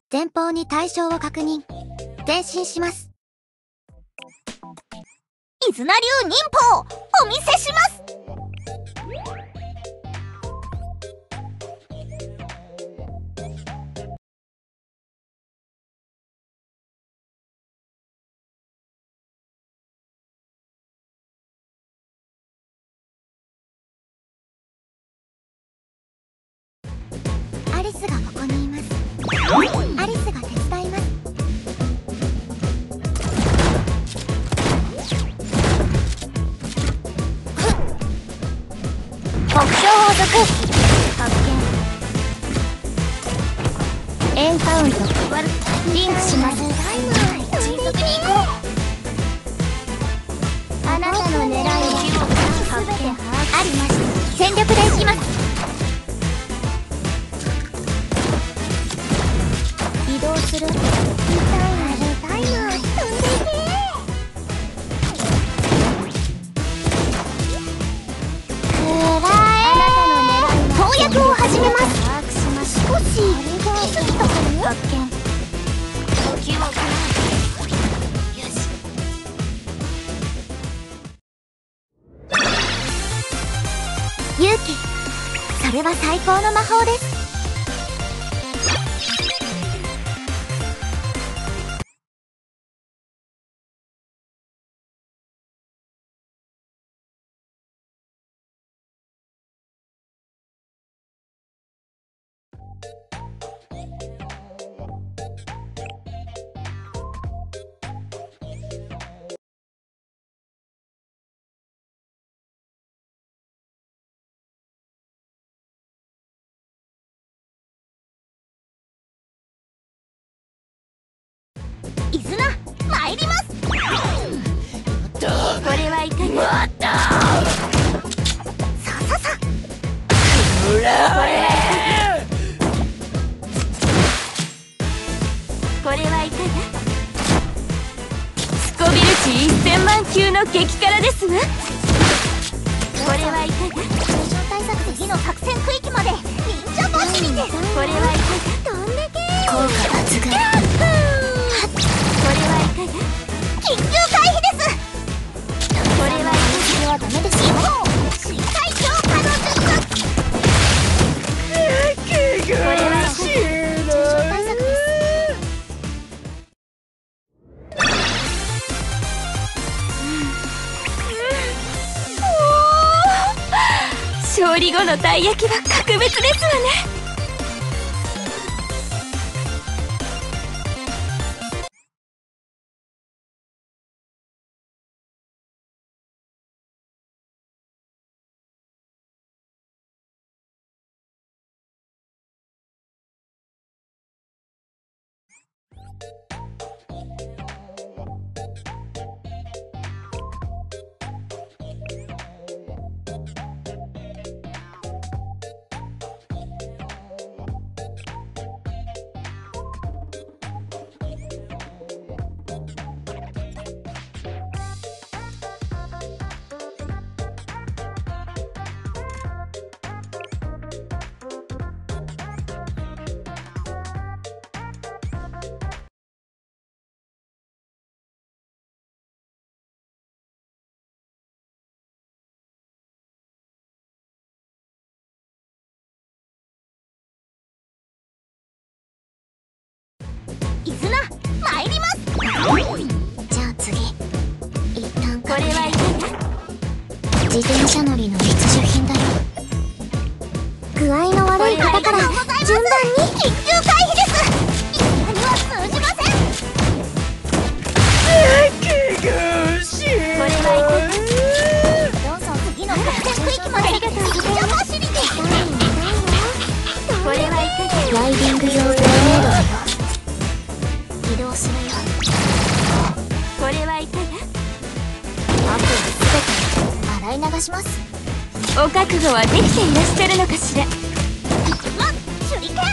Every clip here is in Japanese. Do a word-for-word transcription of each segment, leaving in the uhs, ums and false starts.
前方に対象を確認。前進します。 伊豆名流忍法お見せします。 アリスがここにいます。アリスが手伝います。 目標を属発見。エンカウントリンクします。迅速に行こう。あなたの狙いを発見ありました。全力で行きます。移動する。痛いな痛いな。飛んでいけ。投薬を始めます。少し行き過ぎたかも。発見。呼吸を行う。よし。 勇気、それは最高の魔法です。 伊豆名参ります。これはいかが。さささ。これはいかが。これはいかが。スコビル値せんまん級の激辛ですわ。これはいかが。対策次の作戦区域まで忍者走りで。これはいかが。どんだけ効果抜群。これはいかが。緊急回避です。これはいかが。それはダメですよ。身体強化の術。これはいかが。対策です。おお、勝利後のたい焼きは格別ですわね。伊豆名参ります。 じゃあ次、一旦これはいかが。 自転車乗りの必需品だよ。具合の悪い方から順番に。 緊急回避です。一緒には通じません。これはいかが。どうぞ次の作戦区域まで忍者走りで。これはいかが。 ライディング用グレネードだよ。 移動するよ。これはいかが。 あとは全て洗い流します。 お覚悟はできていらっしゃるのかしら。ま、手裏剣。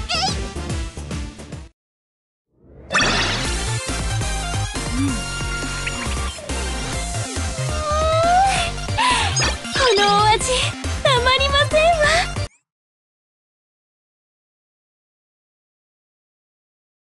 このお味たまりませんわ。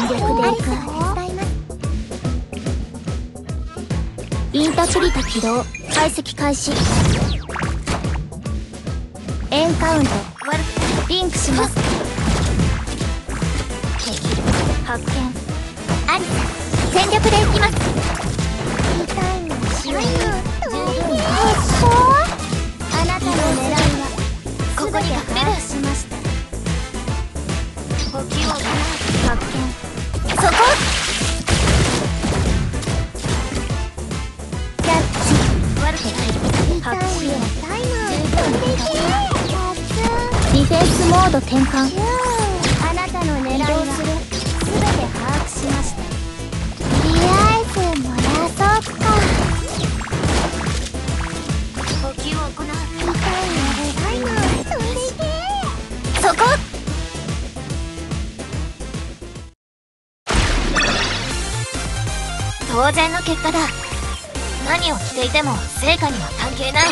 力でいく。インタプリタ起動。解析開始。エンカウント。リンクします。敵発見。アリサ全力でいきます。痛いのしないの。十分にあなたの狙いはここに隠れるしました。呼吸を発見。そこキャッチ。悪くない。痛いのタイマーディフェンスモード転換。あなたの狙いはすべて把握しました。とりあえず燃やそうか。呼吸を行う。痛いのタイマー飛んでいけ。そこ当然の結果だ。何をしていても成果には関係ない。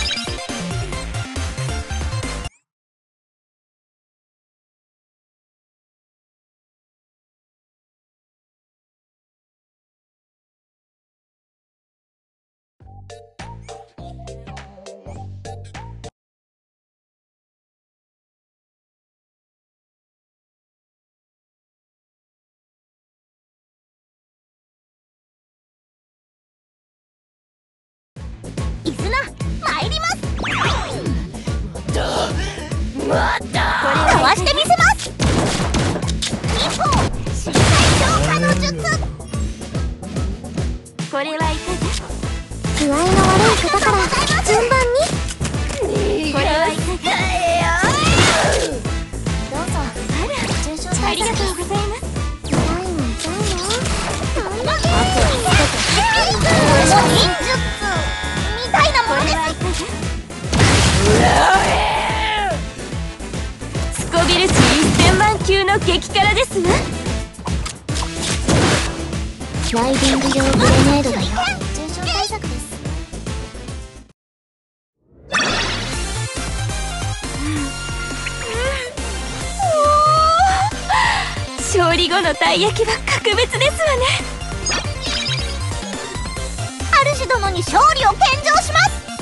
イズナ参ります。またかわしてみせます。一歩身体強化の術。 これはいかが。 具合の悪い方から順番に。 これはいかが。 どうぞ。 ありがとうございます。 痛いの痛いの。そんなに忍術みたいなものです。 スコビル値いっせんまん級の激辛ですわ。 ライディング用グレネードだよ。重症対策です。 勝利後のたい焼きは格別ですわね。 主殿に勝利を献上します。